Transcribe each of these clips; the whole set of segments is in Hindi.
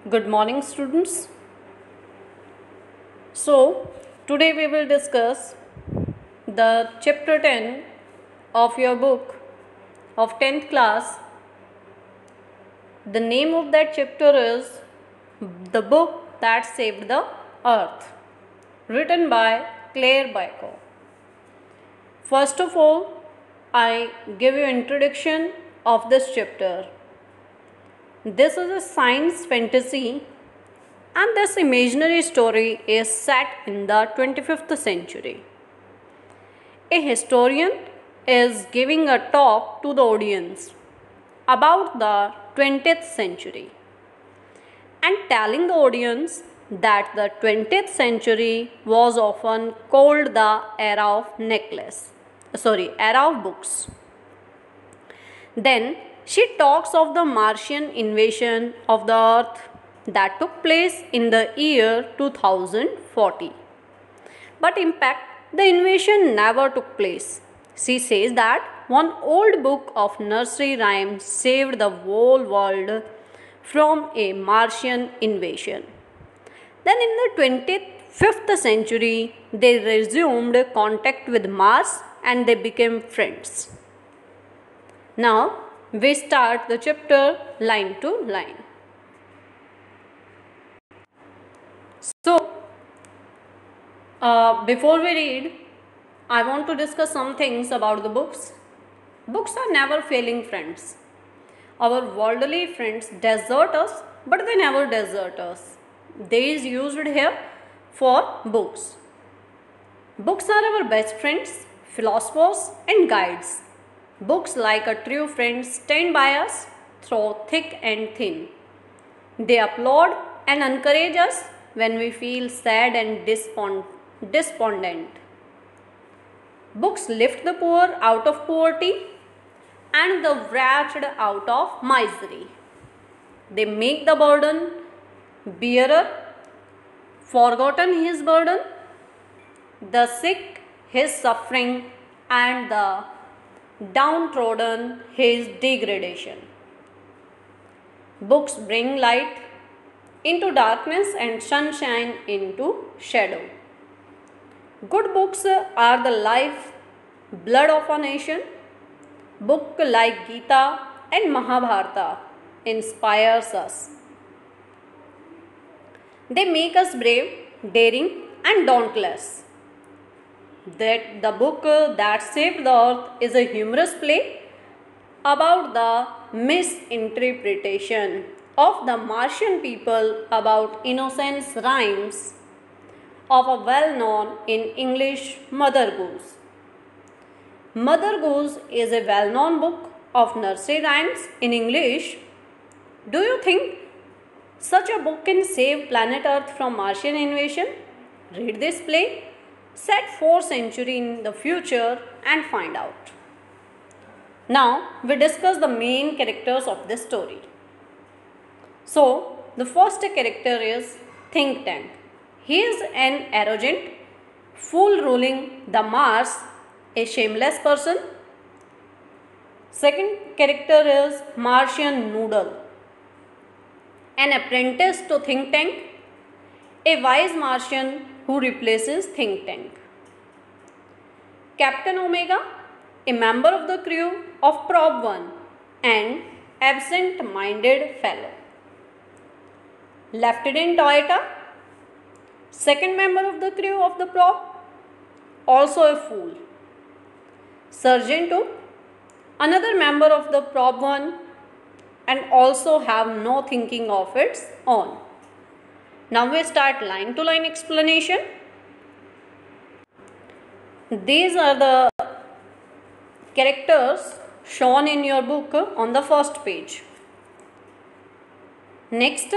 Good morning, students. So, today we will discuss the chapter 10 of your book of 10th class. The name of that chapter is The Book That Saved the Earth, written by Claire Baiko. First of all, I give you introduction of this chapter. This is a science fantasy, and this imaginary story is set in the 25th century. A historian is giving a talk to the audience about the 20th century and telling the audience that the 20th century was often called the era of books. Then she talks of the Martian invasion of the earth that took place in the year 2040. But in fact, the invasion never took place. She says that one old book of nursery rhymes saved the whole world from a Martian invasion. Then in the 25th century, they resumed contact with Mars and they became friends. Now, we start the chapter line to line. So, before we read, I want to discuss some things about the books. Books are never failing friends. Our worldly friends desert us, but they never desert us. They is used here for books. Books are our best friends, philosophers and guides. Books, like a true friend, stand by us through thick and thin. They applaud and encourage us when we feel sad and despondent. Books lift the poor out of poverty and the wretched out of misery. They make the burden bearer forgotten his burden, the sick his suffering, and the downtrodden his degradation. Books bring light into darkness and sunshine into shadow. Good books are the life blood of a nation. Books like Gita and Mahabharata inspires us. They make us brave, daring and dauntless. That the book that saved the earth is a humorous play about the misinterpretation of the Martian people about innocence rhymes of a well-known in English Mother Goose. Mother Goose is a well-known book of nursery rhymes in English. Do you think such a book can save planet Earth from Martian invasion? Read this play, set 4th century in the future and find out. Now we discuss the main characters of this story. So the first character is Think Tank. He is an arrogant fool ruling the Mars, a shameless person. Second character is Martian Noodle, an apprentice to Think Tank, a wise Martian who replaces Think Tank. Captain Omega, a member of the crew of Probe 1 and absent-minded fellow. Lieutenant Toyota, second member of the crew of the Probe, also a fool. Sergeant 2, another member of the Probe 1 and also have no thinking of its own. Now we start line to line explanation. These are the characters shown in your book on the first page. Next,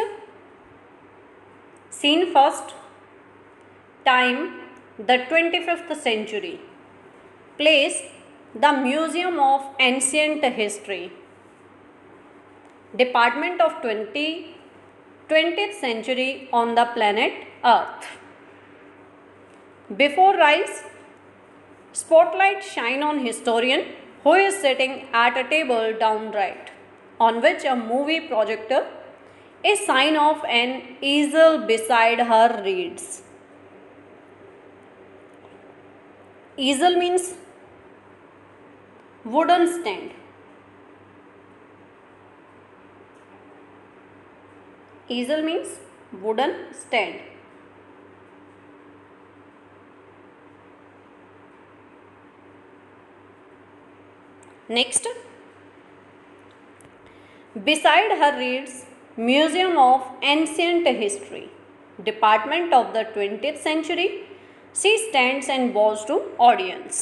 scene first, time the 25th century. Place the Museum of Ancient History. Department of 20th century on the planet Earth. Before rise, spotlight shine on historian who is sitting at a table down right, on which a movie projector A sign of an easel beside her reads. Easel means wooden stand. Easel means wooden stand. Next, beside her reads Museum of Ancient History, Department of the 20th Century. She stands and bows to audience.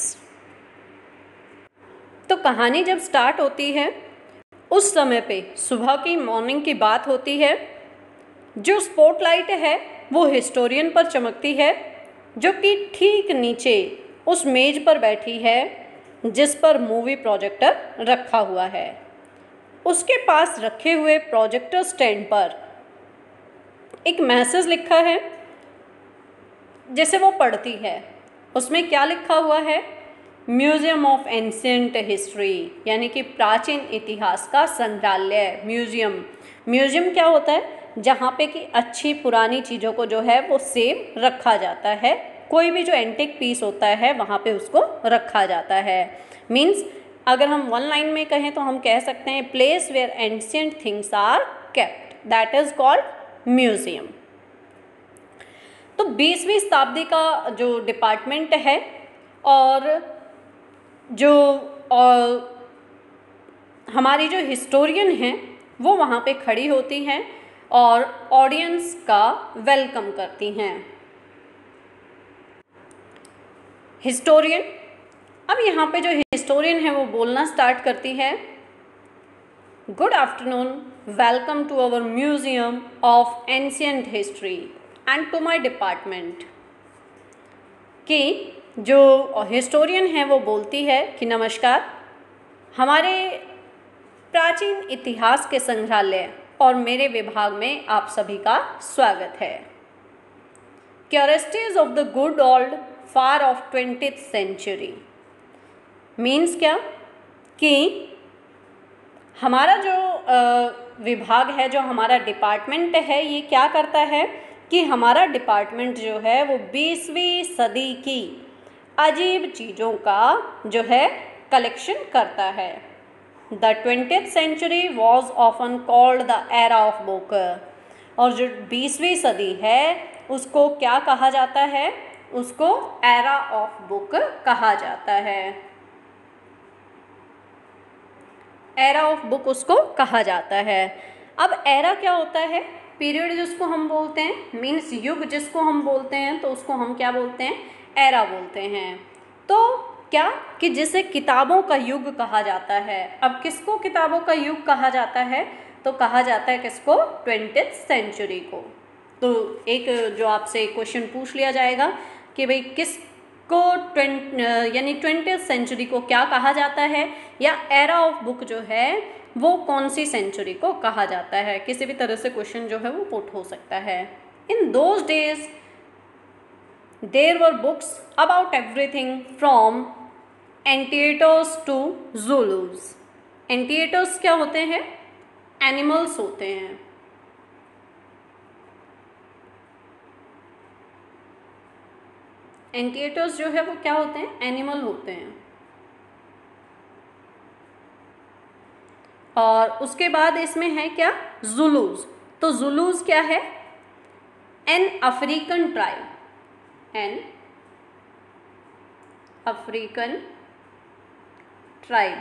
तो कहानी जब स्टार्ट होती है उस समय पे सुबह की मॉर्निंग की बात होती है। जो स्पॉटलाइट है वो हिस्टोरियन पर चमकती है, जो कि ठीक नीचे उस मेज पर बैठी है जिस पर मूवी प्रोजेक्टर रखा हुआ है। उसके पास रखे हुए प्रोजेक्टर स्टैंड पर एक मैसेज लिखा है जिसे वो पढ़ती है। उसमें क्या लिखा हुआ है? म्यूजियम ऑफ एंशिएंट हिस्ट्री, यानी कि प्राचीन इतिहास का संग्रहालय। म्यूजियम, म्यूजियम क्या होता है? जहाँ पे कि अच्छी पुरानी चीज़ों को जो है वो सेव रखा जाता है। कोई भी जो एंटिक पीस होता है वहाँ पे उसको रखा जाता है। मीन्स अगर हम वन लाइन में कहें तो हम कह सकते हैं place where ancient things are kept, that is called museum. तो 20वीं शताब्दी का जो डिपार्टमेंट है और जो हमारी जो हिस्टोरियन हैं वो वहाँ पे खड़ी होती हैं और ऑडियंस का वेलकम करती हैं। हिस्टोरियन, अब यहाँ पे जो हिस्टोरियन है वो बोलना स्टार्ट करती है। Good afternoon, welcome to our museum of ancient history and to my department. कि जो हिस्टोरियन है वो बोलती है कि नमस्कार, हमारे प्राचीन इतिहास के संग्रहालय और मेरे विभाग में आप सभी का स्वागत है। Curiosities of the good old far of 20th century means क्या कि हमारा जो विभाग है, जो हमारा डिपार्टमेंट है, ये क्या करता है कि हमारा डिपार्टमेंट जो है वो 20वीं सदी की अजीब चीज़ों का जो है कलेक्शन करता है। The 20th century was often called the era of book. और जो 20वीं सदी है उसको क्या कहा जाता है? उसको एरा ऑफ बुक कहा जाता है। एरा ऑफ बुक उसको कहा जाता है। अब एरा क्या होता है? पीरियड जिसको हम बोलते हैं, मीन्स युग जिसको हम बोलते हैं, तो उसको हम क्या बोलते हैं? एरा बोलते हैं। तो क्या कि जिसे किताबों का युग कहा जाता है। अब किसको किताबों का युग कहा जाता है? तो कहा जाता है किसको? 20th सेंचुरी को। तो एक जो आपसे क्वेश्चन पूछ लिया जाएगा कि भाई किसको यानी 20th सेंचुरी को क्या कहा जाता है, या एरा ऑफ बुक जो है वो कौन सी सेंचुरी को कहा जाता है। किसी भी तरह से क्वेश्चन जो है वो पुट हो सकता है। In those days there were books about everything from anteaters to Zulus. Anteaters क्या होते हैं? एनिमल्स होते हैं। एंटिएटर्स जो है वो क्या होते हैं? एनिमल होते हैं। और उसके बाद इसमें है क्या? ज़ुलूज। तो ज़ुलूज क्या है? An African tribe, an African tribe.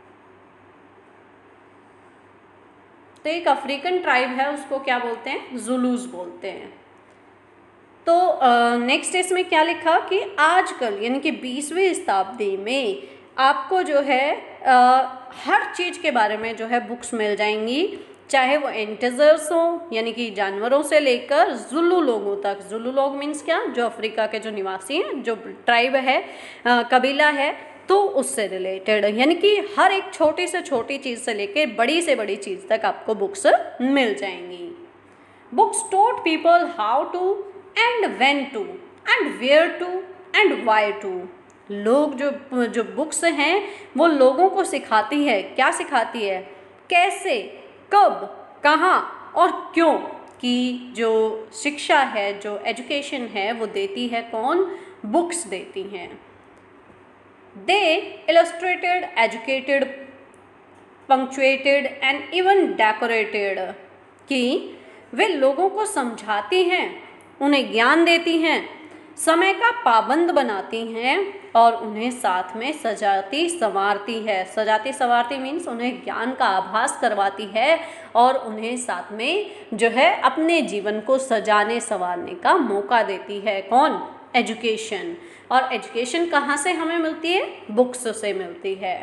तो एक अफ्रीकन ट्राइब है, उसको क्या बोलते हैं? ज़ुलूज बोलते हैं। तो नेक्स्ट इसमें क्या लिखा कि आजकल यानी कि 20वीं शताब्दी में आपको जो है हर चीज़ के बारे में जो है बुक्स मिल जाएंगी, चाहे वो एंटीजर्स हो यानी कि जानवरों से लेकर जुल्लू लोगों तक। जुल्लू लोग मीन्स क्या? जो अफ्रीका के जो निवासी हैं, जो ट्राइब है, कबीला है, तो उससे रिलेटेड यानी कि हर एक छोटी से छोटी चीज़ से लेकर बड़ी से बड़ी चीज़ तक आपको बुक्स मिल जाएंगी। Books taught people how to and when to and where to and why to. लोग जो बुक्स हैं वो लोगों को सिखाती है। क्या सिखाती है? कैसे, कब, कहाँ और क्यों कि जो शिक्षा है, जो एजुकेशन है, वो देती है कौन? बुक्स देती हैं। They illustrated, educated, punctuated and even decorated, कि वे लोगों को समझाती हैं, उन्हें ज्ञान देती हैं, समय का पाबंद बनाती हैं और उन्हें साथ में सजाती संवारती है। सजाती संवारती मीन्स उन्हें ज्ञान का आभास करवाती है और उन्हें साथ में जो है अपने जीवन को सजाने संवारने का मौका देती है। कौन? एजुकेशन। और एजुकेशन कहाँ से हमें मिलती है? बुक्स से मिलती है।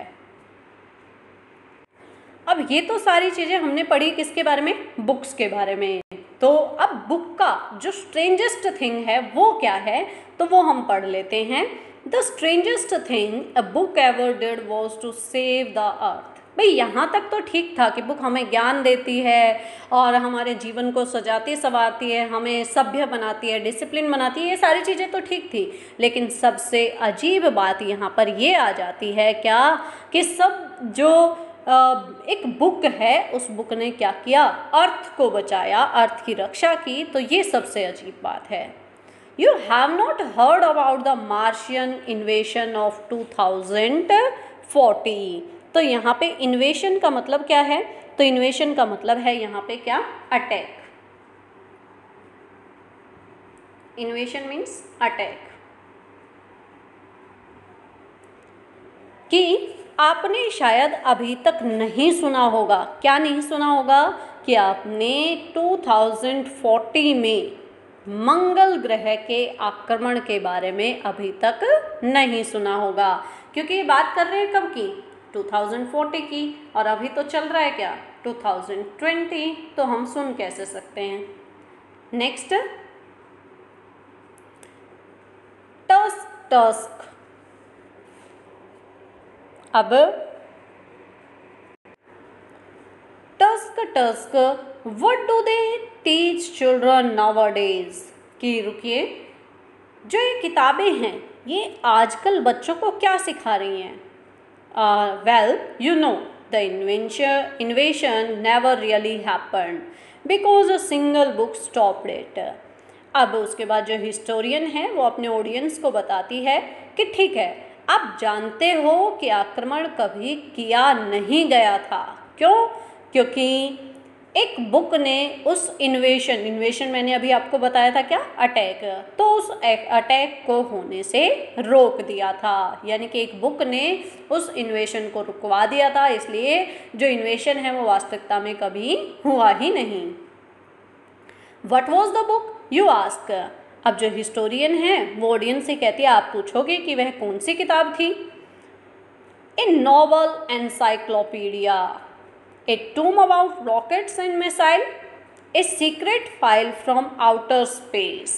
अब ये तो सारी चीज़ें हमने पढ़ी किसके बारे में? बुक्स के बारे में। तो अब बुक का जो स्ट्रेंजेस्ट थिंग है वो क्या है, तो वो हम पढ़ लेते हैं। The strangest thing a book ever did was to save the earth. भाई यहाँ तक तो ठीक था कि बुक हमें ज्ञान देती है और हमारे जीवन को सजाती संवारती है, हमें सभ्य बनाती है, डिसिप्लिन बनाती है, ये सारी चीज़ें तो ठीक थी। लेकिन सबसे अजीब बात यहाँ पर ये आ जाती है क्या, कि सब जो एक बुक है, उस बुक ने क्या किया? अर्थ को बचाया, अर्थ की रक्षा की। तो ये सबसे अजीब बात है। You have not heard about the Martian invasion of 2040। तो यहाँ पे इन्वेशन का मतलब क्या है? तो इन्वेशन का मतलब है यहाँ पे क्या? अटैक। Invasion means attack. कि आपने शायद अभी तक नहीं सुना होगा। क्या नहीं सुना होगा? कि आपने 2040 में मंगल ग्रह के आक्रमण के बारे में अभी तक नहीं सुना होगा, क्योंकि ये बात कर रहे हैं कब की? 2040 की। और अभी तो चल रहा है क्या? 2020। तो हम सुन कैसे सकते हैं? Next, task. अब task what do they teach children nowadays? कि रुकिए, जो ये किताबें हैं ये आजकल बच्चों को क्या सिखा रही हैं? Well you know the invasion never really happened because a single book stopped it. अब उसके बाद जो हिस्टोरियन है वो अपने ऑडियंस को बताती है कि ठीक है, आप जानते हो कि आक्रमण कभी किया नहीं गया था। क्यों? क्योंकि एक बुक ने उस इन्वेशन मैंने अभी आपको बताया था क्या? अटैक। तो उस अटैक को होने से रोक दिया था, यानी कि एक बुक ने उस इन्वेशन को रुकवा दिया था, इसलिए जो इन्वेशन है वो वास्तविकता में कभी हुआ ही नहीं। What was the book you ask? अब जो हिस्टोरियन है वो ऑडियंस से कहती है, आप पूछोगे कि वह कौन सी किताब थी? A novel encyclopedia, a tome about rockets and missile, a secret file from outer space.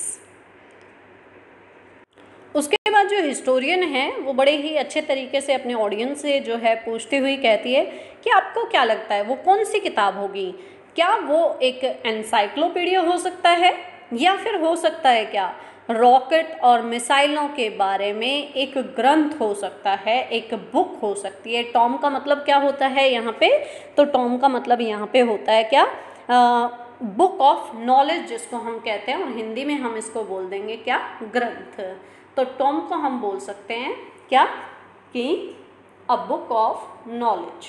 उसके बाद जो हिस्टोरियन है वो बड़े ही अच्छे तरीके से अपने ऑडियंस से जो है पूछती हुई कहती है कि आपको क्या लगता है वो कौन सी किताब होगी? क्या वो एक एनसाइक्लोपीडिया हो सकता है, या फिर हो सकता है क्या रॉकेट और मिसाइलों के बारे में एक ग्रंथ हो सकता है, एक बुक हो सकती है। टॉम का मतलब क्या होता है यहाँ पे? तो टॉम का मतलब यहाँ पे होता है क्या? बुक ऑफ नॉलेज जिसको हम कहते हैं, और हिंदी में हम इसको बोल देंगे क्या? ग्रंथ। तो टॉम को हम बोल सकते हैं क्या? कि a book of knowledge,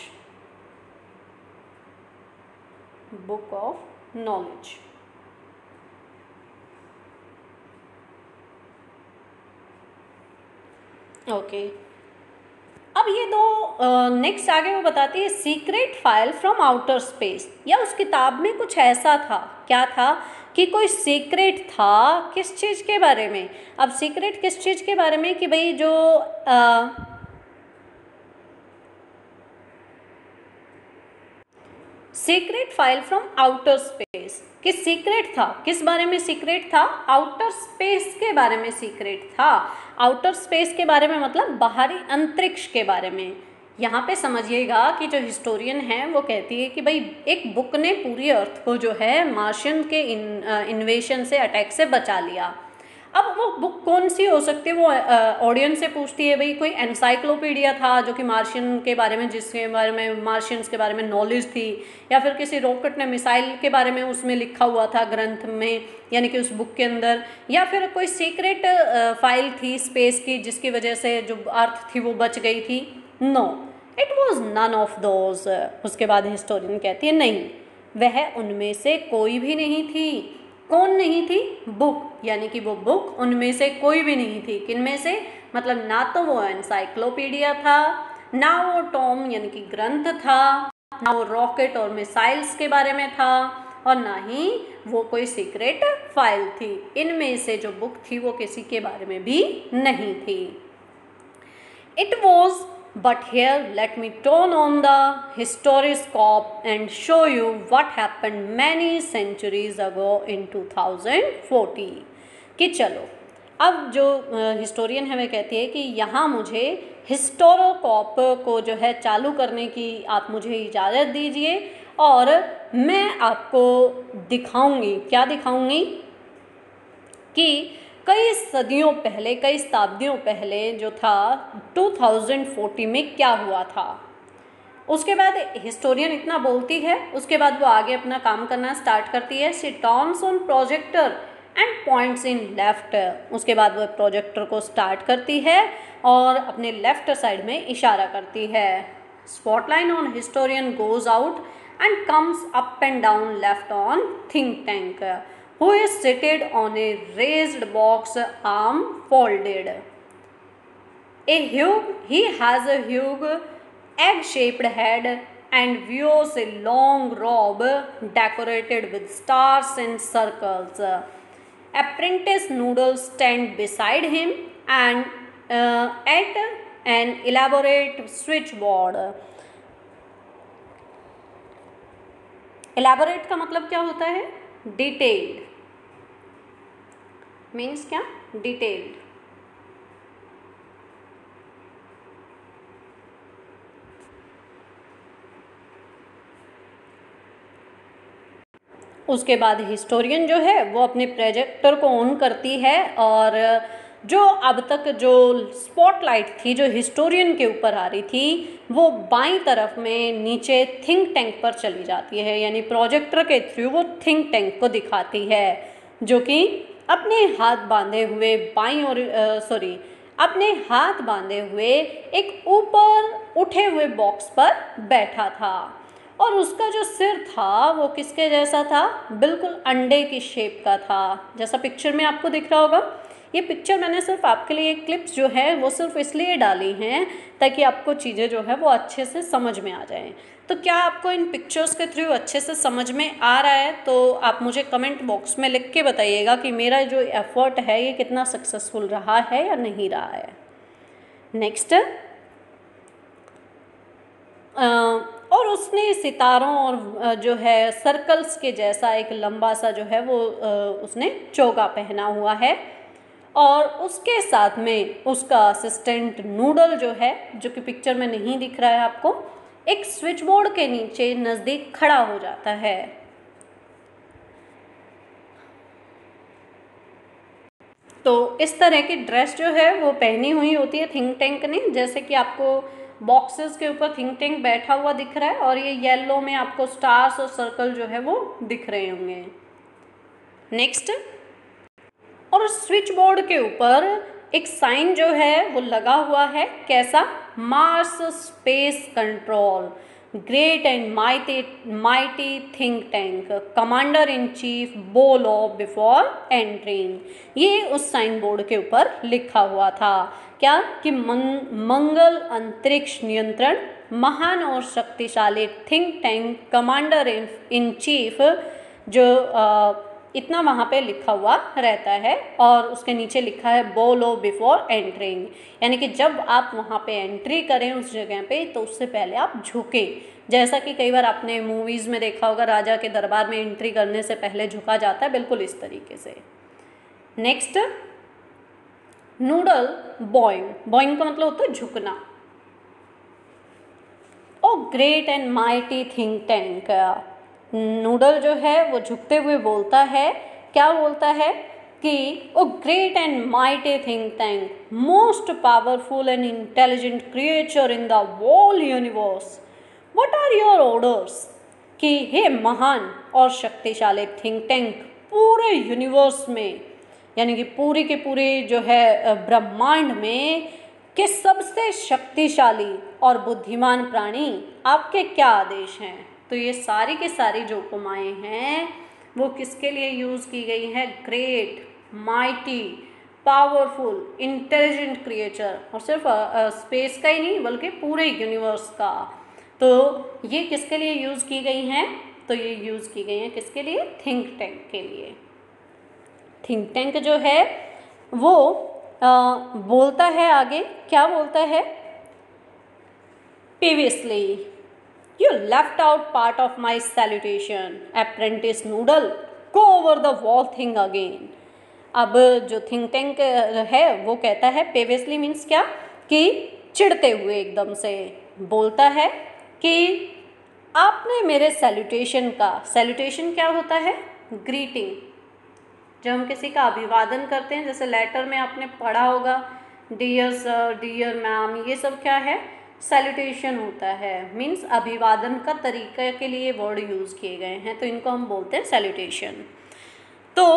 book of knowledge. Okay अब ये दो नेक्स्ट आगे वो बताती है secret file from outer space, या उस किताब में कुछ ऐसा था। क्या था? कि कोई सीक्रेट था। किस चीज़ के बारे में? अब सीक्रेट किस चीज़ के बारे में? कि भाई जो secret file from outer space, कि सीक्रेट था। किस बारे में सीक्रेट था? आउटर स्पेस के बारे में सीक्रेट था। आउटर स्पेस के बारे में मतलब बाहरी अंतरिक्ष के बारे में। यहाँ पे समझिएगा कि जो हिस्टोरियन है वो कहती है कि भाई एक बुक ने पूरी अर्थ को जो है मार्शियन के इन्वेशन से, अटैक से बचा लिया। अब वो बुक कौन सी हो सकती है, वो ऑडियंस से पूछती है भाई कोई एनसाइक्लोपीडिया था जो कि मार्शियन के बारे में, जिसके बारे में मार्शियंस के बारे में नॉलेज थी, या फिर किसी रॉकेट ने मिसाइल के बारे में उसमें लिखा हुआ था ग्रंथ में, यानी कि उस बुक के अंदर, या फिर कोई सीक्रेट फाइल थी स्पेस की जिसकी वजह से जो अर्थ थी वो बच गई थी। No, it was none of those. उसके बाद हिस्टोरियन कहती है नहीं, वह उनमें से कोई भी नहीं थी। कौन नहीं थी? बुक, यानी कि वो बुक उनमें से कोई भी नहीं थी। किनमें से? मतलब ना तो वो एनसाइक्लोपीडिया था, ना वो टॉम यानी कि ग्रंथ था, ना वो रॉकेट और मिसाइल्स के बारे में था, और ना ही वो कोई सीक्रेट फाइल थी। इनमें से जो बुक थी वो किसी के बारे में भी नहीं थी। It was, but here let me turn on the historiscope and show you what happened many centuries ago in 2040। कि चलो अब जो हिस्टोरियन है वह कहती है कि यहाँ मुझे हिस्टोरोकॉप को जो है चालू करने की आप मुझे इजाज़त दीजिए, और मैं आपको दिखाऊंगी, क्या दिखाऊंगी, कि कई सदियों पहले, कई शताब्दियों पहले जो था 2040 में क्या हुआ था। उसके बाद हिस्टोरियन इतना बोलती है, उसके बाद वो आगे अपना काम करना स्टार्ट करती है। She turns on projector and points in left. उसके बाद वो प्रोजेक्टर को स्टार्ट करती है और अपने लेफ्ट साइड में इशारा करती है। Spotlight on historian goes out and comes up and down left on think tank, who is seated on a raised box, arm folded. He has a huge egg-shaped head and wears a long robe decorated with stars and circles. Apprentice Noodles stand beside him and at an elaborate switchboard. Elaborate का मतलब क्या होता है? डिटेल्ड, मीन्स क्या? डिटेल्ड। उसके बाद हिस्टोरियन जो है वो अपने प्रोजेक्टर को ऑन करती है, और जो अब तक जो स्पॉटलाइट थी जो हिस्टोरियन के ऊपर आ रही थी वो बाईं तरफ में नीचे थिंक टैंक पर चली जाती है, यानी प्रोजेक्टर के थ्रू वो थिंक टैंक को दिखाती है, जो कि अपने हाथ बांधे हुए बाईं और अपने हाथ बांधे हुए एक ऊपर उठे हुए बॉक्स पर बैठा था, और उसका जो सिर था वो किसके जैसा था? बिल्कुल अंडे की शेप का था, जैसा पिक्चर में आपको दिख रहा होगा। ये पिक्चर मैंने सिर्फ आपके लिए क्लिप्स जो है वो सिर्फ इसलिए डाली हैं ताकि आपको चीज़ें जो है वो अच्छे से समझ में आ जाएं। तो क्या आपको इन पिक्चर्स के थ्रू अच्छे से समझ में आ रहा है? तो आप मुझे कमेंट बॉक्स में लिख के बताइएगा कि मेरा जो एफर्ट है ये कितना सक्सेसफुल रहा है या नहीं रहा है। नेक्स्ट, और उसने सितारों और जो है सर्कल्स के जैसा एक लंबा सा जो है वो उसने चोगा पहना हुआ है, और उसके साथ में उसका असिस्टेंट नूडल जो है, जो कि पिक्चर में नहीं दिख रहा है आपको, एक स्विच बोर्ड के नीचे नज़दीक खड़ा हो जाता है। तो इस तरह की ड्रेस जो है वो पहनी हुई होती है थिंक टैंक ने, जैसे कि आपको बॉक्सेस के ऊपर थिंक टैंक बैठा हुआ दिख रहा है, और ये येलो में आपको स्टार्स और सर्कल जो है वो दिख रहे होंगे। नेक्स्ट, और स्विच बोर्ड के ऊपर एक साइन जो है वो लगा हुआ है, कैसा? Mars space control, great and mighty think tank, commander in chief बोलो बिफोर एंट्रिंग। ये उस साइन बोर्ड के ऊपर लिखा हुआ था, क्या? कि मंगल अंतरिक्ष नियंत्रण महान और शक्तिशाली think tank commander in chief, जो इतना वहाँ पे लिखा हुआ रहता है, और उसके नीचे लिखा है बोलो बिफोर एंट्रिंग, यानी कि जब आप वहाँ पे एंट्री करें उस जगह पे तो उससे पहले आप झुकें, जैसा कि कई बार आपने मूवीज़ में देखा होगा राजा के दरबार में एंट्री करने से पहले झुका जाता है, बिल्कुल इस तरीके से। नेक्स्ट, नूडल बॉइंग, बॉइंग का मतलब होता है झुकना। Oh great and mighty think tank, noodle जो है वो झुकते हुए बोलता है, क्या बोलता है? कि oh great and mighty think tank, most powerful and intelligent creature in the whole universe, what are your orders, कि हे महान और शक्तिशाली थिंक टैंक पूरे यूनिवर्स में, यानी कि पूरी के पूरे जो है ब्रह्मांड में कि सबसे शक्तिशाली और बुद्धिमान प्राणी, आपके क्या आदेश हैं। तो ये सारी की सारी जो उपमाएँ हैं वो किसके लिए यूज़ की गई हैं? Great, mighty, powerful, intelligent creature, और सिर्फ स्पेस का ही नहीं बल्कि पूरे यूनिवर्स का। तो ये किसके लिए यूज़ की गई हैं? तो ये यूज़ की गई हैं किसके लिए? थिंक टैंक के लिए। थिंक टैंक जो है वो बोलता है आगे, क्या बोलता है? Previously, you left out part of my salutation, apprentice noodle. Go over the wall thing again. अब जो थिंक टैंक है वो कहता है, प्रीवियसली मीन्स क्या, कि चिढ़ते हुए एकदम से बोलता है कि आपने मेरे सैल्यूटेशन का, सैल्यूटेशन क्या होता है? ग्रीटिंग। जब हम किसी का अभिवादन करते हैं, जैसे लेटर में आपने पढ़ा होगा डियर सर, डियर मैम, ये सब क्या है? सैल्यूटेशन होता है, मीन्स अभिवादन का तरीका के लिए वर्ड यूज़ किए गए हैं, तो इनको हम बोलते हैं सैल्यूटेशन। तो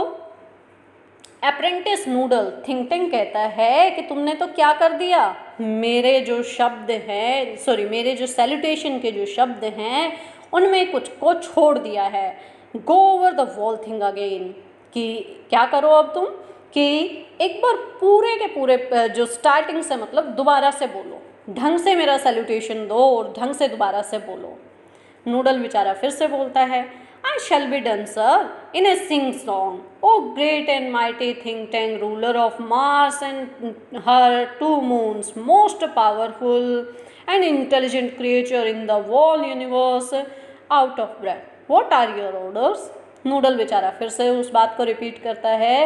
अप्रेंटिस नूडल, थिंक टैंक कहता है कि तुमने तो क्या कर दिया, मेरे जो शब्द हैं, सॉरी मेरे जो सैल्यूटेशन के जो शब्द हैं उनमें कुछ को छोड़ दिया है। Go over the wall thing again, कि क्या करो अब तुम, कि एक बार पूरे के पूरे जो स्टार्टिंग से, मतलब दोबारा से बोलो, ढंग से मेरा सैल्यूटेशन दो और ढंग से दोबारा से बोलो। नूडल बेचारा फिर से बोलता है, I shall be done sir in a sing song, O great and mighty think tank ruler of Mars and her 2 moons, most powerful and intelligent creature in the whole universe, out of breath, what are your orders. Noodle बेचारा फिर से उस बात को रिपीट करता है,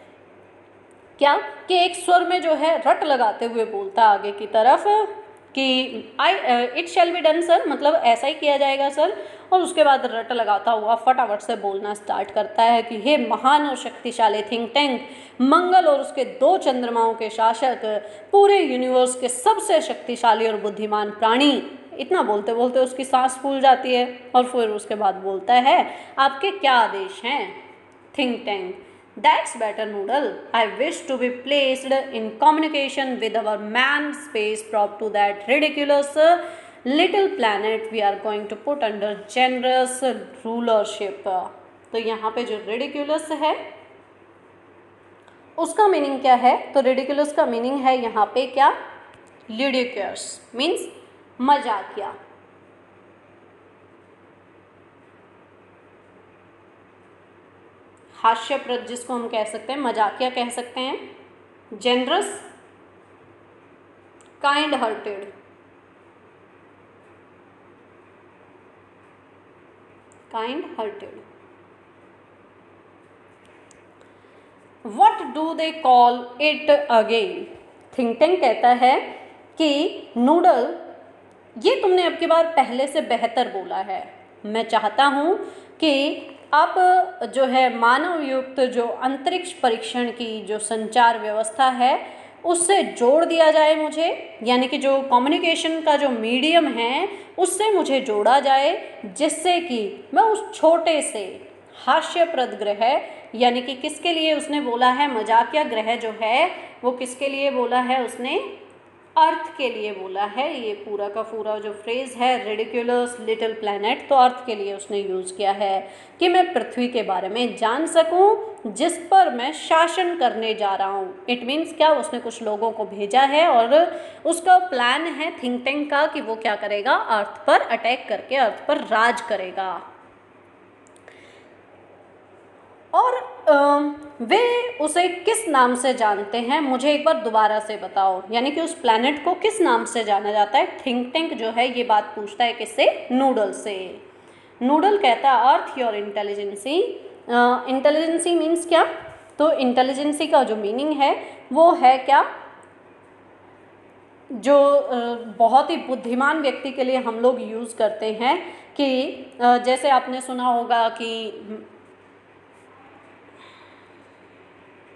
क्या, कि एक स्वर में जो है रट लगाते हुए बोलता आगे की तरफ कि it shall be done sir, मतलब ऐसा ही किया जाएगा सर, और उसके बाद रट लगाता हुआ फटाफट से बोलना स्टार्ट करता है कि हे महान और शक्तिशाली थिंक टैंक, मंगल और उसके 2 चंद्रमाओं के शासक, पूरे यूनिवर्स के सबसे शक्तिशाली और बुद्धिमान प्राणी। इतना बोलते बोलते उसकी सांस फूल जाती है और फिर उसके बाद बोलता है, आपके क्या आदेश हैं? Think tank, that's better noodle, I wish to be placed in communication with our manned space probe to that ridiculous little planet we are going to put under generous rulership। तो यहाँ पे जो ridiculous है उसका मीनिंग क्या है? तो ridiculous का मीनिंग है यहाँ पे क्या? ludicrous मीन्स मजाकिया। हास्यप्रद जिसको हम कह सकते हैं, मजाकिया कह सकते हैं। Generous, kind hearted, kind hearted. What do they call it again? Think tank कहता है कि नूडल, ये तुमने अब की बार पहले से बेहतर बोला है, मैं चाहता हूँ कि अब जो है मानव युक्त जो अंतरिक्ष परीक्षण की जो संचार व्यवस्था है उससे जोड़ दिया जाए मुझे, यानी कि जो कम्युनिकेशन का जो मीडियम है उससे मुझे जोड़ा जाए, जिससे कि मैं उस छोटे से हास्यप्रद ग्रह, यानी कि किसके लिए उसने बोला है मजाकिया ग्रह जो है वो किसके लिए बोला है उसने? अर्थ के लिए बोला है। ये पूरा का पूरा जो फ्रेज है रिडिकुलस लिटिल प्लैनेट, तो अर्थ के लिए उसने यूज़ किया है कि मैं पृथ्वी के बारे में जान सकूं जिस पर मैं शासन करने जा रहा हूं। इट मीन्स क्या, उसने कुछ लोगों को भेजा है और उसका प्लान है थिंक टैंक का कि वो क्या करेगा, अर्थ पर अटैक करके अर्थ पर राज करेगा। और वे उसे किस नाम से जानते हैं, मुझे एक बार दोबारा से बताओ, यानी कि उस प्लैनेट को किस नाम से जाना जाता है? थिंक टैंक जो है ये बात पूछता है किससे? नूडल से। नूडल कहता है earth your intelligence. Intelligence means क्या? तो इंटेलिजेंसी का जो मीनिंग है वो है क्या, जो बहुत ही बुद्धिमान व्यक्ति के लिए हम लोग यूज़ करते हैं कि जैसे आपने सुना होगा कि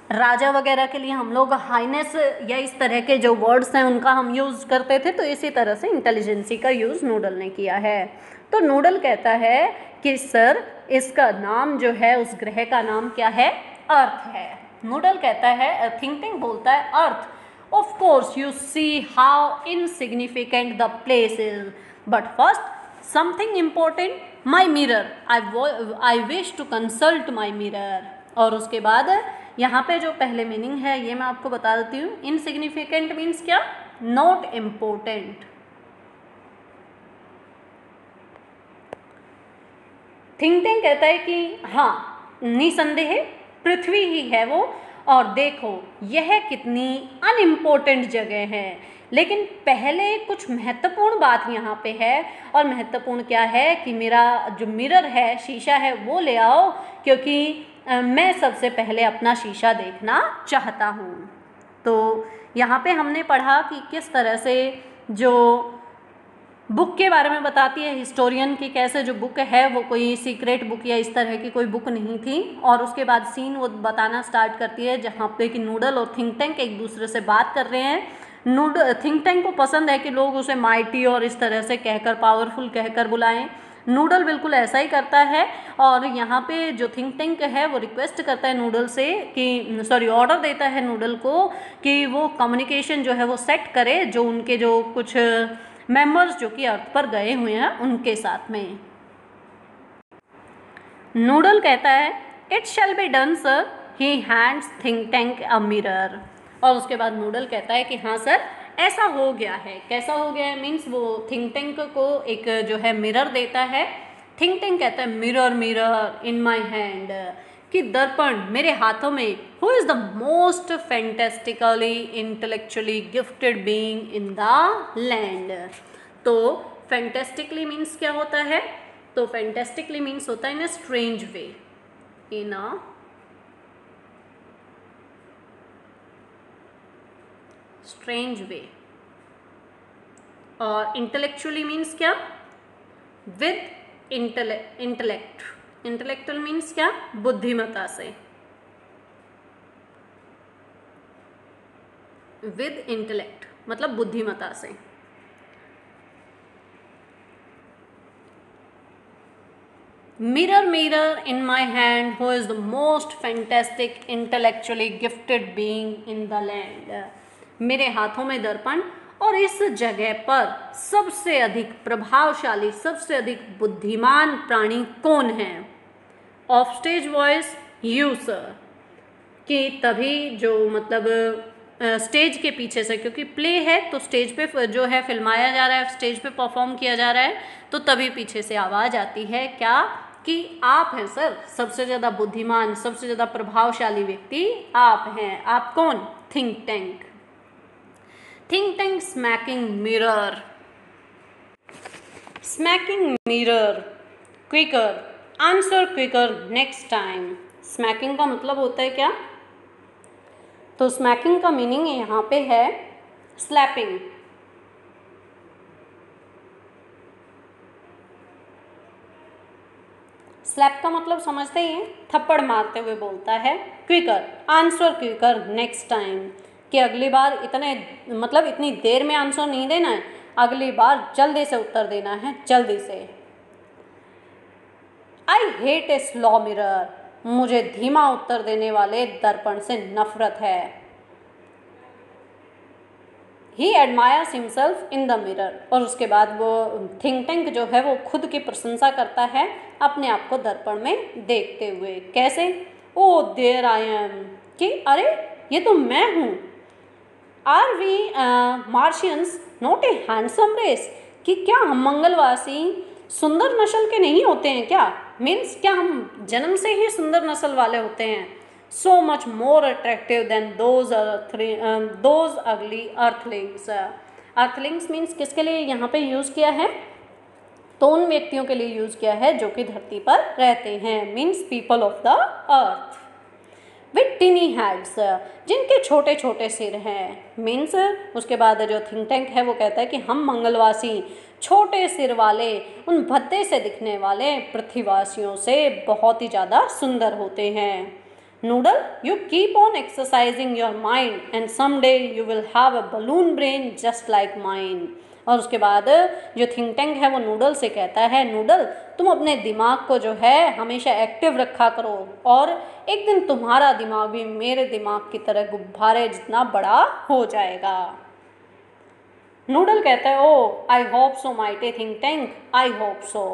राजा वगैरह के लिए हम लोग हाइनेस या इस तरह के जो वर्ड्स हैं उनका हम यूज़ करते थे, तो इसी तरह से इंटेलिजेंसी का यूज़ नूडल ने किया है। तो नूडल कहता है कि सर इसका नाम जो है, उस ग्रह का नाम क्या है? अर्थ है। नूडल कहता है, थिंक टैंक बोलता है अर्थ। Of course, you see how insignificant the place is. But first, something important, my mirror. I wish to consult my mirror. और उसके बाद यहाँ पे जो पहले मीनिंग है ये मैं आपको बता देती हूँ। इनसिग्निफिकेंट मीन्स क्या? Not important. थिंक टैंक कहता है कि हाँ, निसंदेह पृथ्वी ही है वो, और देखो यह कितनी अनइम्पोर्टेंट जगह है। लेकिन पहले कुछ महत्वपूर्ण बात यहाँ पे है, और महत्वपूर्ण क्या है कि मेरा जो मिरर है, शीशा है, वो ले आओ, क्योंकि मैं सबसे पहले अपना शीशा देखना चाहता हूँ। तो यहाँ पे हमने पढ़ा कि किस तरह से जो बुक के बारे में बताती है हिस्टोरियन की, कैसे जो बुक है वो कोई सीक्रेट बुक या इस तरह की कोई बुक नहीं थी। और उसके बाद सीन वो बताना स्टार्ट करती है जहाँ पे कि नूडल और थिंक टैंक एक दूसरे से बात कर रहे हैं। थिंक टैंक को पसंद है कि लोग उसे माइटी और इस तरह से कहकर, पावरफुल कहकर बुलाएं। नूडल बिल्कुल ऐसा ही करता है, और यहाँ पे जो थिंक टैंक है वो रिक्वेस्ट करता है नूडल से कि ऑर्डर देता है नूडल को कि वो कम्युनिकेशन जो है वो सेट करे, जो उनके जो कुछ मेंबर्स जो कि अर्थ पर गए हुए हैं उनके साथ में। नूडल कहता है it shall be done sir, he hands think tank a mirror. और उसके बाद नूडल कहता है कि हाँ सर, ऐसा हो गया है। कैसा हो गया है? मीन्स वो थिंक टैंक को एक जो है मिरर देता है। थिंक टैंक कहता है mirror mirror in my hand, कि दर्पण मेरे हाथों में, who is the most fantastically intellectually gifted being in the land. तो फैंटेस्टिकली मीन्स क्या होता है? तो फैंटेस्टिकली मीन्स होता है इन अ स्ट्रेंज वे, इन अ स्ट्रेंज वे। और इंटेलेक्चुअली मीन्स क्या? With intellect. इंटेलेक्चुअल मीन्स क्या? बुद्धिमत्ता से। विद इंटेलेक्ट मतलब बुद्धिमत्ता से। Mirror mirror in my hand, who is the most fantastic intellectually gifted being in the land. मेरे हाथों में दर्पण, और इस जगह पर सबसे अधिक प्रभावशाली, सबसे अधिक बुद्धिमान प्राणी कौन है? Off stage voice you sir, कि तभी जो मतलब स्टेज के पीछे से, क्योंकि प्ले है तो स्टेज पे जो है फिल्माया जा रहा है, स्टेज पे परफॉर्म किया जा रहा है, तो तभी पीछे से आवाज़ आती है क्या? कि आप हैं सर सबसे ज़्यादा बुद्धिमान, सबसे ज़्यादा प्रभावशाली व्यक्ति आप हैं। आप कौन? Think tank. Think tank smacking mirror, smacking mirror quicker, answer quicker next time. Smacking का मतलब होता है क्या? तो स्मैकिंग का मीनिंग यहाँ पे है स्लैपिंग। स्लैप का मतलब समझते ही हैं, थप्पड़ मारते हुए बोलता है। Quicker, answer quicker next time, कि अगली बार इतनी देर में आंसर नहीं देना है, अगली बार जल्दी से उत्तर देना है, जल्दी से। I hate a slow mirror, मुझे धीमा उत्तर देने वाले दर्पण से नफरत है। He admires himself in the mirror, और उसके बाद वो थिंक टैंक जो है वो खुद की प्रशंसा करता है अपने आप को दर्पण में देखते हुए। कैसे? ओ देयर आई एम, कि अरे ये तो मैं हूँ। Are we Martians not a handsome race, कि क्या हम मंगलवासी सुंदर नस्ल के नहीं होते हैं क्या? मीन्स क्या हम जन्म से ही सुंदर नस्ल वाले होते हैं? So much more attractive than those ugly earthlings. Earthlings means किसके लिए यहाँ पे यूज़ किया है? तो उन व्यक्तियों के लिए यूज़ किया है जो कि धरती पर रहते हैं, means people of the Earth. With tiny heads, जिनके छोटे छोटे सिर हैं, मीन्स उसके बाद जो थिंक टैंक है वो कहता है कि हम मंगलवासी छोटे सिर वाले, उन भद्दे से दिखने वाले पृथ्वीवासियों से बहुत ही ज़्यादा सुंदर होते हैं। Noodle, you keep on exercising your mind and someday you will have a balloon brain just like mine. और उसके बाद जो थिंक टैंक है वो नूडल से कहता है, नूडल तुम अपने दिमाग को जो है हमेशा एक्टिव रखा करो और एक दिन तुम्हारा दिमाग भी मेरे दिमाग की तरह गुब्बारे जितना बड़ा हो जाएगा। नूडल कहता है, oh I hope so mighty think tank, I hope so.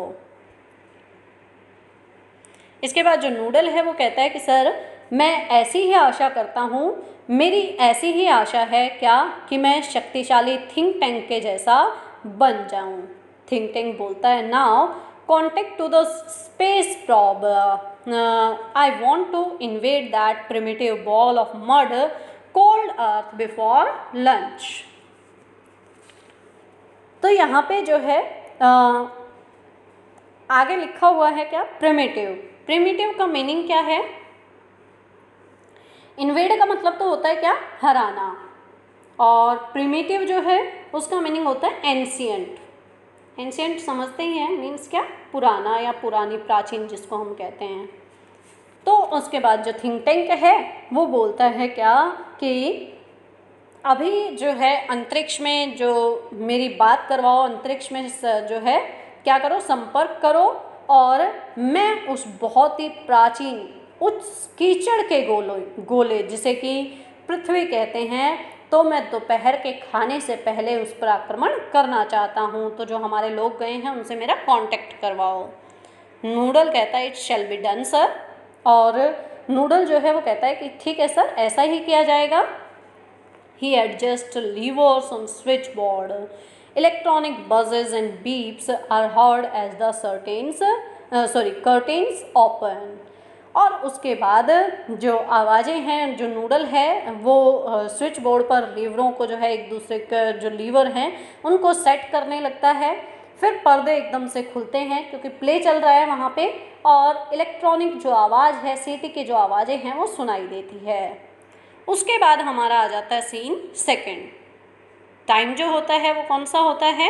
इसके बाद जो नूडल है वो कहता है कि सर मैं ऐसी ही आशा करता हूँ, मेरी ऐसी ही आशा है क्या कि मैं शक्तिशाली थिंक टैंक के जैसा बन जाऊँ। थिंक टैंक बोलता है, now contact to the space probe, I want to invade that primitive ball of mud called Earth before lunch. तो यहाँ पे जो है आगे लिखा हुआ है क्या, प्रिमिटिव। प्रिमिटिव का मीनिंग क्या है? इन्वेड का मतलब तो होता है क्या, हराना, और प्रिमिटिव जो है उसका मीनिंग होता है एंशिएंट। एंशिएंट समझते ही हैं, मीन्स क्या, पुराना या पुरानी, प्राचीन जिसको हम कहते हैं। तो उसके बाद जो थिंक टैंक है वो बोलता है क्या कि अभी जो है अंतरिक्ष में जो मेरी बात करवाओ, अंतरिक्ष में जो है क्या करो, संपर्क करो, और मैं उस बहुत ही प्राचीन उच्च कीचड़ के गोले जिसे कि पृथ्वी कहते हैं, तो मैं दोपहर के खाने से पहले उस पर आक्रमण करना चाहता हूँ। तो जो हमारे लोग गए हैं उनसे मेरा कांटेक्ट करवाओ। नूडल कहता है, it shall be done sir. और नूडल जो है वो कहता है कि ठीक है सर, ऐसा ही किया जाएगा। He adjusts levers on switchboard. Electronic buzzes and beeps are heard as the curtains open. और उसके बाद जो आवाज़ें हैं, जो नूडल है वो स्विच बोर्ड पर लीवरों को जो है, एक दूसरे के जो लीवर हैं उनको सेट करने लगता है। फिर पर्दे एकदम से खुलते हैं क्योंकि प्ले चल रहा है वहाँ पे, और इलेक्ट्रॉनिक जो आवाज़ है, सीटी की जो आवाज़ें हैं वो सुनाई देती है। उसके बाद हमारा आ जाता है सीन सेकंड। टाइम जो होता है वो कौन सा होता है,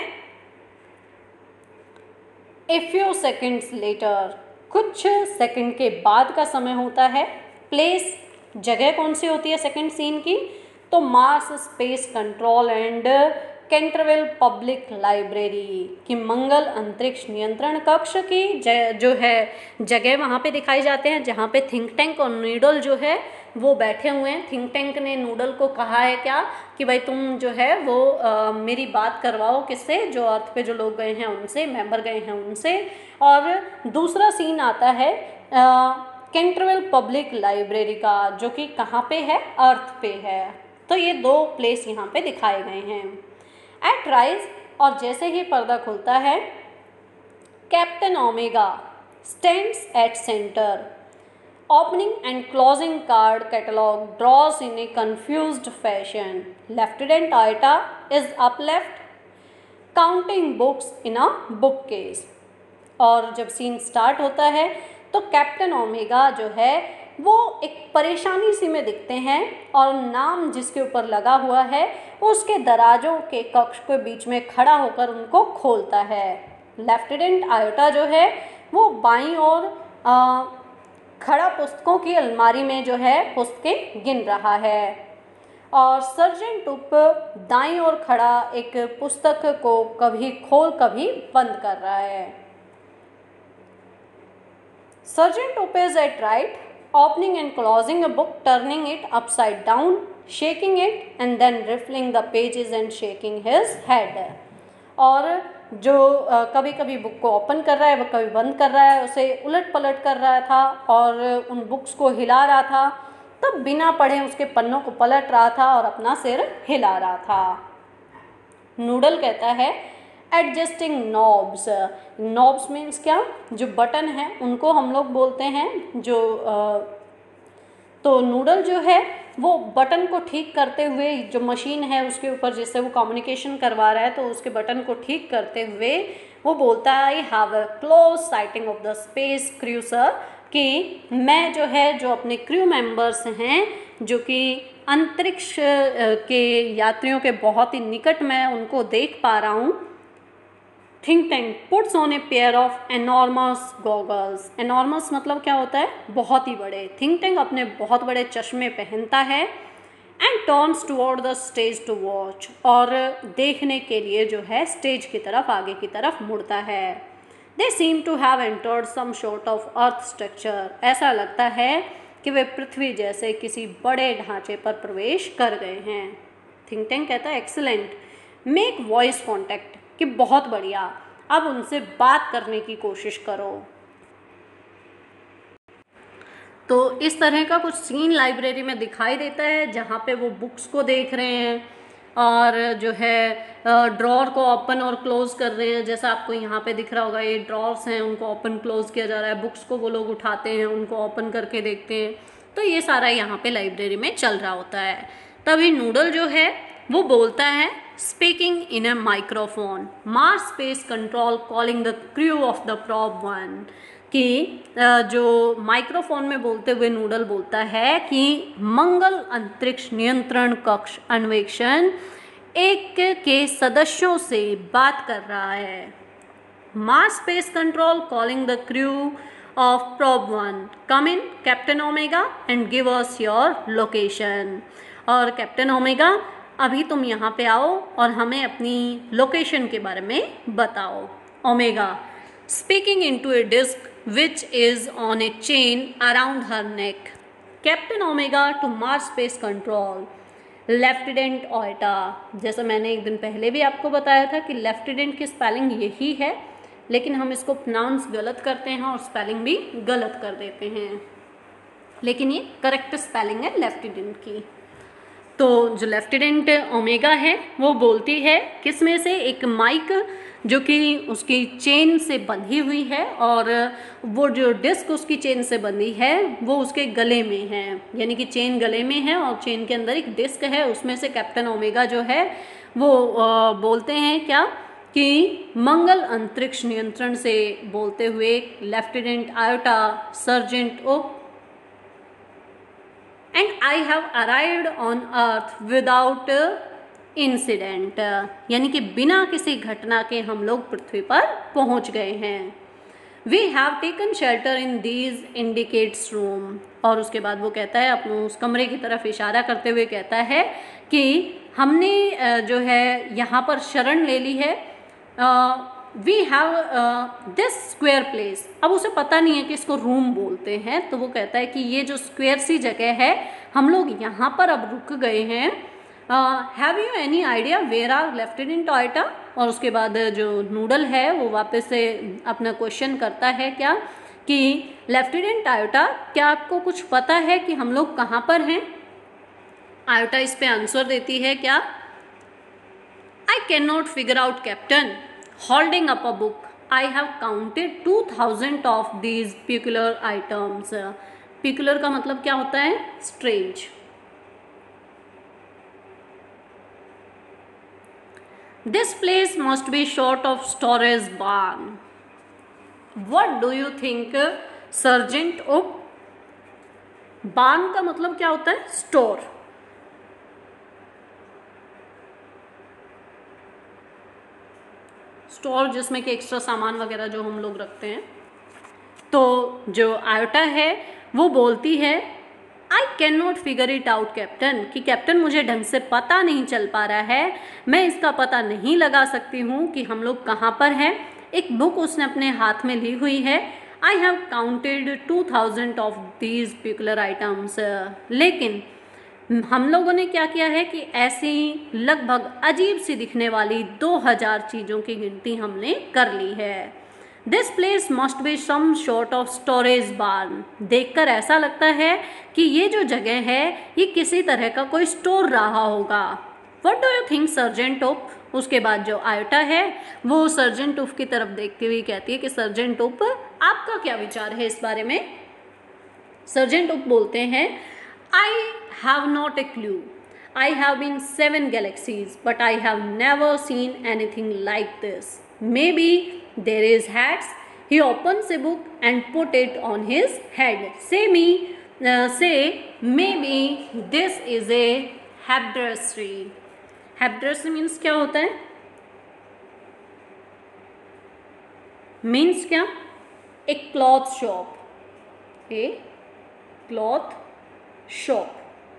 ए फ्यू सेकेंड्स लेटर, कुछ सेकंड के बाद का समय होता है। प्लेस, जगह कौन सी होती है सेकंड सीन की, तो Mars space Control and Canterville Public Library की मंगल अंतरिक्ष नियंत्रण कक्ष की जो है जगह वहाँ पे दिखाई जाते हैं, जहाँ पे थिंक टैंक और नूडल जो है वो बैठे हुए हैं। थिंक टैंक ने नूडल को कहा है क्या कि भाई तुम जो है वो मेरी बात करवाओ, किससे, जो अर्थ पे जो लोग गए हैं उनसे, मेंबर गए हैं उनसे। और दूसरा सीन आता है कैंटरवेल पब्लिक लाइब्रेरी का, जो कि कहाँ पे है, अर्थ पे है। तो ये दो प्लेस यहाँ पे दिखाए गए हैं। एट राइज, और जैसे ही पर्दा खुलता है, Captain Omega stands at centre, opening and closing card catalog draws in a confused fashion. Lieutenant Aita is up left counting books in a bookcase. और जब सीन स्टार्ट होता है तो कैप्टन ओमेगा जो है वो एक परेशानी सी में दिखते हैं, और नाम जिसके ऊपर लगा हुआ है उसके दराजों के कक्ष के बीच में खड़ा होकर उनको खोलता है। लेफ्टिनेंट आयोटा जो है वो बाईं ओर खड़ा पुस्तकों की अलमारी में जो है पुस्तकें गिन रहा है, और सर्जेंट टुप दाईं ओर खड़ा एक पुस्तक को कभी खोल कभी बंद कर रहा है। Sergeant Toop is at right, opening and closing a book, turning it upside down, shaking it and then riffling the pages and shaking his head. और जो कभी कभी बुक को ओपन कर रहा है, वो कभी बंद कर रहा है, उसे उलट पलट कर रहा था और उन बुक्स को हिला रहा था, तब बिना पढ़े उसके पन्नों को पलट रहा था और अपना सिर हिला रहा था। नूडल कहता है, एडजस्टिंग नॉब्स। नॉब्स मीन्स क्या, जो बटन है उनको हम लोग बोलते हैं जो तो नूडल जो है वो बटन को ठीक करते हुए, जो मशीन है उसके ऊपर जिससे वो कम्युनिकेशन करवा रहा है, तो उसके बटन को ठीक करते हुए वो बोलता है, I have a close sighting of the space crew sir, कि मैं जो है, जो अपने क्रू मेंबर्स हैं जो कि अंतरिक्ष के यात्रियों के बहुत ही निकट मैं उनको देख पा रहा हूँ। Think tank puts on a pair of enormous goggles. Enormous मतलब क्या होता है, बहुत ही बड़े। थिंक टैंक अपने बहुत बड़े चश्मे पहनता है and turns toward the stage to watch, और देखने के लिए जो है स्टेज की तरफ, आगे की तरफ मुड़ता है। They seem to have entered some sort of Earth structure. ऐसा लगता है कि वे पृथ्वी जैसे किसी बड़े ढांचे पर प्रवेश कर गए हैं। थिंक टैंक कहता है एक्सीलेंट, मेक वॉइस कॉन्टैक्ट, कि बहुत बढ़िया, अब उनसे बात करने की कोशिश करो। तो इस तरह का कुछ सीन लाइब्रेरी में दिखाई देता है, जहाँ पे वो बुक्स को देख रहे हैं और जो है ड्रॉर को ओपन और क्लोज कर रहे हैं। जैसा आपको यहाँ पे दिख रहा होगा, ये ड्रॉर्स हैं, उनको ओपन क्लोज किया जा रहा है। बुक्स को वो लोग उठाते हैं, उनको ओपन करके देखते हैं। तो ये सारा यहाँ पे लाइब्रेरी में चल रहा होता है। तभी नूडल जो है वो बोलता है, speaking in a microphone, Mars space Control calling the crew of the probe 1, कि जो माइक्रोफोन में बोलते हुए नूडल बोलता है कि मंगल अंतरिक्ष नियंत्रण कक्ष अन्वेषण एक के सदस्यों से बात कर रहा है। Mars space Control calling the crew of probe 1, come in Captain Omega and give us your location. और कैप्टन ओमेगा, अभी तुम यहाँ पे आओ और हमें अपनी लोकेशन के बारे में बताओ। Omega speaking into a disc which is on a chain around her neck. Captain Omega to Mars Space Control. Lieutenant Iota, जैसा मैंने एक दिन पहले भी आपको बताया था कि लेफ्टिनेंट की स्पेलिंग यही है, लेकिन हम इसको प्रोनाउंस गलत करते हैं और स्पेलिंग भी गलत कर देते हैं, लेकिन ये करेक्ट स्पेलिंग है लेफ्टिनेंट की। तो जो लेफ्टिनेंट ओमेगा है वो बोलती है किस में से, एक माइक जो कि उसकी चेन से बंधी हुई है, और वो जो डिस्क उसकी चेन से बंधी है वो उसके गले में है, यानी कि चेन गले में है और चेन के अंदर एक डिस्क है। उसमें से कैप्टन ओमेगा जो है वो बोलते हैं क्या, कि मंगल अंतरिक्ष नियंत्रण से बोलते हुए Lieutenant Iota Sergeant Oop and I have arrived on Earth without incident, यानी कि बिना किसी घटना के हम लोग पृथ्वी पर पहुंच गए हैं। We have taken shelter in these indicates room, और उसके बाद वो कहता है, अपने उस कमरे की तरफ इशारा करते हुए कहता है कि हमने जो है यहाँ पर शरण ले ली है। We have this square place, अब उसे पता नहीं है कि इसको रूम बोलते हैं, तो वो कहता है कि ये जो स्क्वायर सी जगह है, हम लोग यहाँ पर अब रुक गए हैं। Have you any idea where are Lieutenant Iota, और उसके बाद जो नूडल है वो वापस से अपना क्वेश्चन करता है क्या, कि लेफ्टिनेंट आयोटा, क्या आपको कुछ पता है कि हम लोग कहाँ पर हैं। आयोटा इस पे आंसर देती है क्या, I can not figure out Captain, holding up a book, I have counted 2000 of these peculiar items. Peculiar का मतलब क्या होता है, strange. This place must be short of storage barn. What do you think, Sergeant Oak? barn का मतलब क्या होता है, स्टोर। स्टोर जिसमें कि एक्स्ट्रा सामान वगैरह जो हम लोग रखते हैं। तो जो आयोटा है वो बोलती है, I can not figure it out Captain, कि कैप्टन मुझे ढंग से पता नहीं चल पा रहा है, मैं इसका पता नहीं लगा सकती हूँ कि हम लोग कहाँ पर हैं। एक बुक उसने अपने हाथ में ली हुई है, I have counted 2000 of these particular items, लेकिन हम लोगों ने क्या किया है कि ऐसी लगभग अजीब सी दिखने वाली 2000 चीज़ों की गिनती हमने कर ली है। This place must be some sort of storage barn, देखकर ऐसा लगता है कि ये जो जगह है ये किसी तरह का कोई स्टोर रहा होगा। What do you think Sergeant Oop. उसके बाद जो आयोटा है वो सर्जेंट ओप की तरफ देखती हुई कहती है कि सर्जेंट ओप, आपका क्या विचार है इस बारे में। सर्जेंट ओप बोलते हैं, I have not a clue. I have been 7 galaxies, but I have never seen anything like this. Maybe there is hats. He opens a book and put it on his head. Say maybe this is a haberdashery. Haberdashery means क्या होता है, मीन्स क्या? एक cloth shop, a cloth shop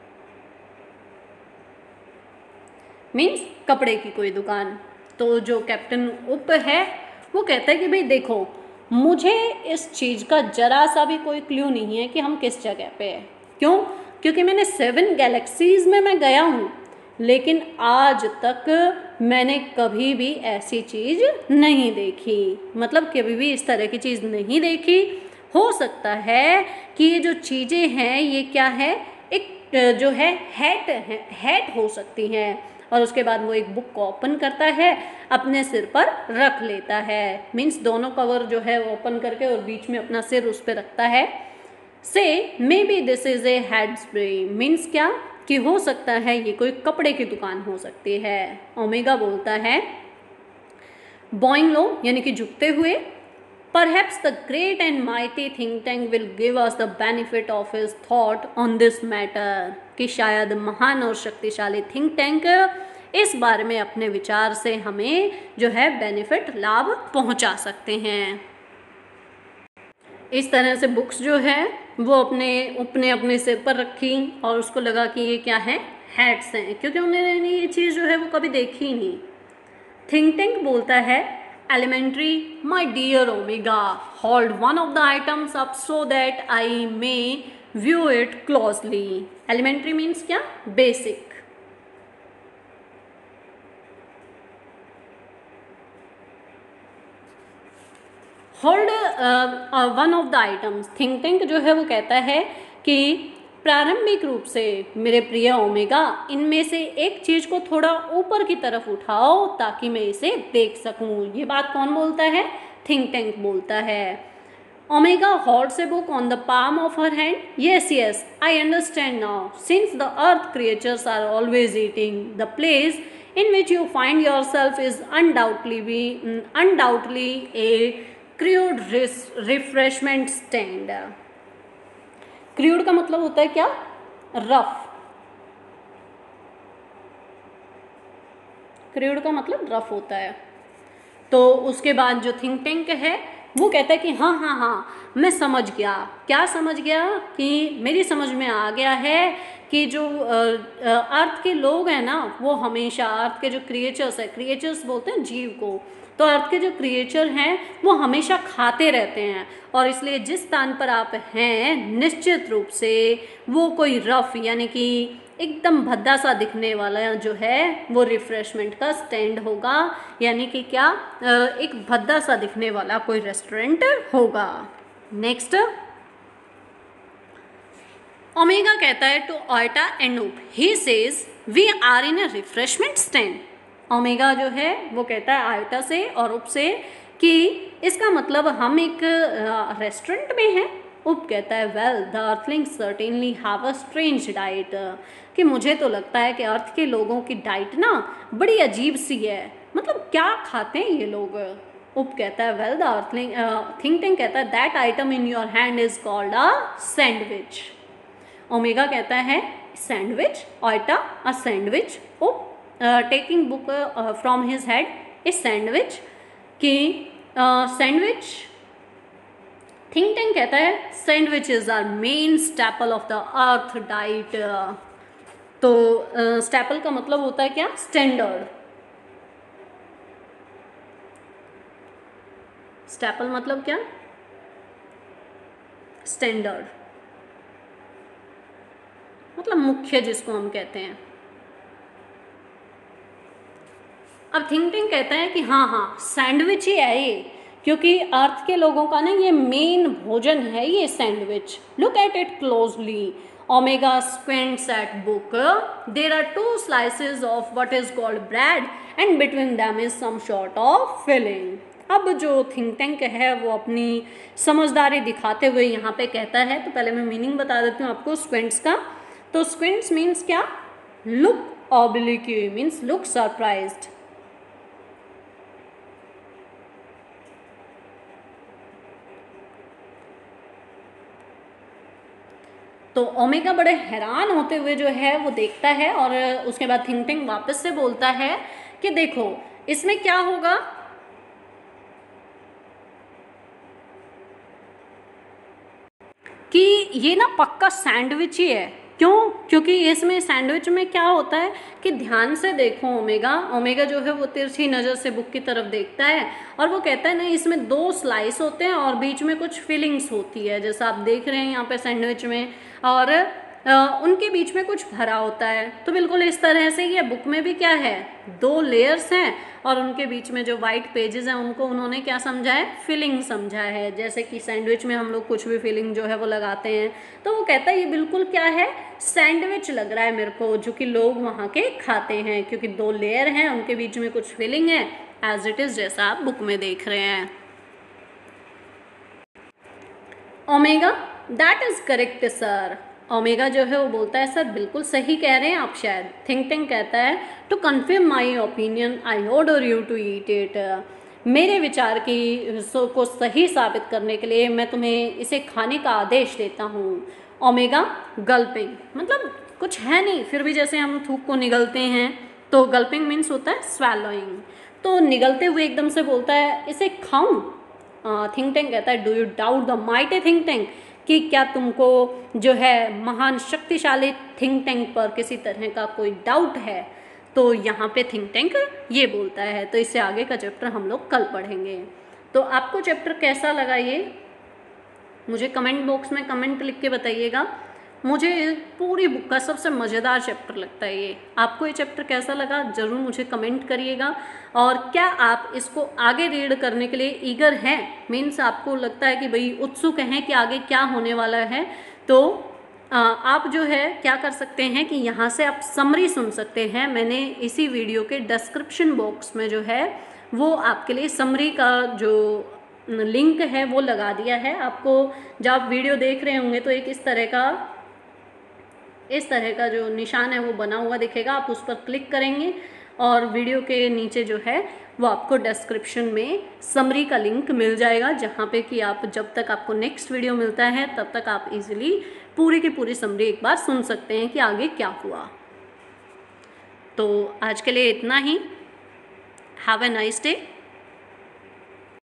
means कपड़े की कोई दुकान। तो जो कैप्टन उप है वो कहता है कि भाई देखो, मुझे इस चीज़ का जरा सा भी कोई क्लू नहीं है कि हम किस जगह पे हैं। क्यों? क्योंकि मैंने 7 गैलेक्सीज में मैं गया हूँ, लेकिन आज तक मैंने कभी भी ऐसी चीज़ नहीं देखी, मतलब कभी भी इस तरह की चीज़ नहीं देखी। हो सकता है कि ये जो चीज़ें हैं ये क्या है, एक जो है हैट हो सकती हैं। और उसके बाद वो एक बुक को ओपन करता है, अपने सिर पर रख लेता है, मीन्स दोनों कवर जो है वो ओपन करके और बीच में अपना सिर उस पर रखता है। Say maybe this is a head spray, means क्या कि हो सकता है ये कोई कपड़े की दुकान हो सकती है। ओमेगा बोलता है बॉइंग लो यानी कि झुकते हुए, Perhaps the great and mighty think tank will give us the benefit of his thought on this matter, कि शायद महान और शक्तिशाली थिंक टैंक इस बारे में अपने विचार से हमें जो है बेनिफिट लाभ पहुंचा सकते हैं। इस तरह से बुक्स जो है वो अपने सिर पर रखी और उसको लगा कि ये क्या है, हैट्स हैं, क्योंकि उन्होंने ये चीज़ जो है वो कभी देखी ही नहीं। थिंक टैंक बोलता है Elementary, my dear Omega, hold one of the items up so that I may view it closely. Elementary means क्या? Basic. Hold one of the items. Think tank जो है वो कहता है कि प्रारंभिक रूप से मेरे प्रिय ओमेगा, इनमें से एक चीज को थोड़ा ऊपर की तरफ उठाओ ताकि मैं इसे देख सकूं। ये बात कौन बोलता है? थिंक टैंक बोलता है। Omega holds a book on the palm of her hand. Yes, I understand now. Since the earth creatures are always eating, the place in which you find yourself is undoubtedly a crude refreshment stand. Crude का मतलब होता है क्या? रफ। क्रूड का मतलब रफ होता है। तो उसके बाद जो थिंक टैंक है वो कहता है कि हाँ मैं समझ गया। क्या समझ गया? कि मेरी समझ में आ गया है कि जो अर्थ के लोग हैं ना, वो हमेशा अर्थ के जो क्रिएचर्स है, क्रिएचर्स बोलते हैं जीव को, तो अर्थ के जो क्रिएचर हैं वो हमेशा खाते रहते हैं, और इसलिए जिस स्थान पर आप हैं निश्चित रूप से वो कोई रफ यानी कि एकदम भद्दा सा दिखने वाला जो है वो रिफ्रेशमेंट का स्टैंड होगा, यानी कि क्या, एक भद्दा सा दिखने वाला कोई रेस्टोरेंट होगा। नेक्स्ट, ओमेगा कहता है to Iota and Oop, he says we are in a refreshment stand. Omega जो है वो कहता है आयटा से और उप से कि इसका मतलब हम एक रेस्टोरेंट में हैं। उप कहता है well the earthling certainly have a strange diet, कि मुझे तो लगता है कि अर्थ के लोगों की डाइट ना बड़ी अजीब सी है, मतलब क्या खाते हैं ये लोग। उप कहता है well the earthling, think tank कहता है that item in your hand is called a sandwich. Omega कहता है sandwich, Iota a sandwich, Oop taking book from his head a sandwich, कि सैंडविच, थिंक टैंक कहता है sandwiches are main staple of the Earth diet. तो स्टैपल का मतलब होता है क्या? स्टैंडर्ड। स्टैपल मतलब क्या? स्टैंडर्ड, मतलब मुख्य जिसको हम कहते हैं। अब थिंक टैंक कहता है कि हाँ सैंडविच ही है ये, क्योंकि अर्थ के लोगों का ना ये मेन भोजन है ये sandwich. Look at it closely, Omega squints at book, there are 2 slices of what is called bread and between them is some sort of filling. अब जो थिंक टैंक है वो अपनी समझदारी दिखाते हुए यहाँ पे कहता है, तो पहले मैं मीनिंग बता देती हूँ आपको स्क्विंट्स का। तो स्क्विंट्स मीन्स क्या? Look oblique, means look surprised. तो ओमेगा बड़े हैरान होते हुए जो है वो देखता है, और उसके बाद थिंक टैंक वापस से बोलता है कि देखो इसमें क्या होगा, ये ना पक्का सैंडविच ही है। क्यों? क्योंकि इसमें सैंडविच में क्या होता है कि ध्यान से देखो, ओमेगा जो है वो तिरछी नज़र से बुक की तरफ देखता है और वो कहता है नहीं, इसमें 2 स्लाइस होते हैं और बीच में कुछ फिलिंग्स होती है, जैसा आप देख रहे हैं यहाँ पे सैंडविच में, और उनके बीच में कुछ भरा होता है। तो बिल्कुल इस तरह से ये बुक में भी क्या है, 2 लेयर्स हैं और उनके बीच में जो वाइट पेजेस हैं उनको उन्होंने क्या समझा है, फिलिंग समझा है। जैसे कि सैंडविच में हम लोग कुछ भी फिलिंग जो है वो लगाते हैं, तो वो कहता है ये बिल्कुल क्या है, सैंडविच लग रहा है मेरे को, जो कि लोग वहाँ के खाते हैं, क्योंकि 2 लेयर हैं, उनके बीच में कुछ फिलिंग है, एज इट इज़ जैसा आप बुक में देख रहे हैं। Omega, that is correct sir. Omega जो है वो बोलता है सर बिल्कुल सही कह रहे हैं आप शायद। थिंक टैंक कहता है to confirm my opinion I order you to eat it. मेरे विचार की को सही साबित करने के लिए मैं तुम्हें इसे खाने का आदेश देता हूँ। ओमेगा गल्पिंग, मतलब कुछ है नहीं फिर भी जैसे हम थूक को निगलते हैं, तो गल्पिंग मीन्स होता है स्वैलोइंग। तो निगलते हुए एकदम से बोलता है इसे खाऊं। थिंक टैंक कहता है do you doubt the mighty think tank, कि क्या तुमको जो है महान शक्तिशाली थिंक टैंक पर किसी तरह का कोई डाउट है। तो यहाँ पे थिंक टैंक ये बोलता है। तो इससे आगे का चैप्टर हम लोग कल पढ़ेंगे। तो आपको चैप्टर कैसा लगा ये मुझे कमेंट बॉक्स में कमेंट लिख के बताइएगा। मुझे पूरी बुक का सबसे मज़ेदार चैप्टर लगता है ये। आपको ये चैप्टर कैसा लगा ज़रूर मुझे कमेंट करिएगा। और क्या आप इसको आगे रीड करने के लिए ईगर हैं, मीन्स आपको लगता है कि भाई उत्सुक हैं कि आगे क्या होने वाला है, तो आप जो है क्या कर सकते हैं कि यहाँ से आप समरी सुन सकते हैं। मैंने इसी वीडियो के डिस्क्रिप्शन बॉक्स में जो है वो आपके लिए समरी का जो लिंक है वो लगा दिया है। आपको जब आप वीडियो देख रहे होंगे तो एक इस तरह का जो निशान है वो बना हुआ दिखेगा, आप उस पर क्लिक करेंगे और वीडियो के नीचे जो है वो आपको डिस्क्रिप्शन में समरी का लिंक मिल जाएगा, जहाँ पे कि आप जब तक आपको नेक्स्ट वीडियो मिलता है तब तक आप इजीली पूरी की पूरी समरी एक बार सुन सकते हैं कि आगे क्या हुआ। तो आज के लिए इतना ही। Have a nice day.